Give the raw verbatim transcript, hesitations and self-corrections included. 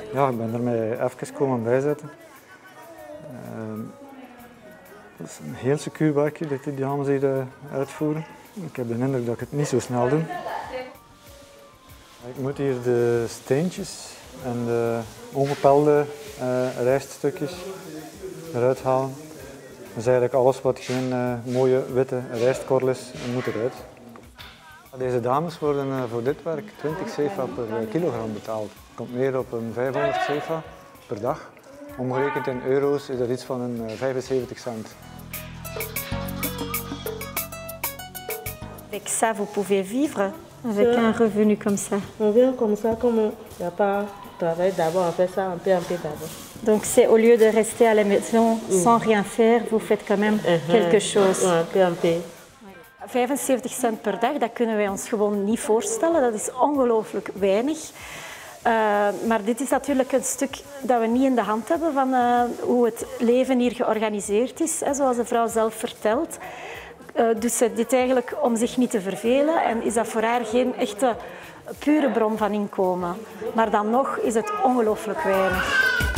Ja, ik ben er mij even komen bijzetten. Uh, dat is een heel secuur werkje dat die dames hier uh, uitvoeren. Ik heb de indruk dat ik het niet zo snel doe. Ik moet hier de steentjes en de ongepelde uh, rijststukjes eruit halen. Dus eigenlijk alles wat geen uh, mooie witte rijstkorrel is, moet eruit. Deze dames worden uh, voor dit werk twintig cefa per kilogram betaald. Het komt neer op een vijfhonderd cefa per dag. Omgerekend in euro's is dat iets van een uh, vijfenzeventig cent. Avec ça, vous pouvez vivre avec ça, un revenu comme ça. On vient comme ça, comme il n'y a pas de travail d'abord, on fait ça un peu, un peu d'abord. Donc c'est au lieu de rester à la maison mm. sans rien faire, vous faites quand même uh-huh. quelque chose. Un peu, un peu. vijfenzeventig cent per dag, dat kunnen wij ons gewoon niet voorstellen. Dat is ongelooflijk weinig. Uh, maar dit is natuurlijk een stuk dat we niet in de hand hebben van uh, hoe het leven hier georganiseerd is, hè, zoals de vrouw zelf vertelt. Uh, dus ze dit eigenlijk om zich niet te vervelen en is dat voor haar geen echte pure bron van inkomen. Maar dan nog is het ongelooflijk weinig.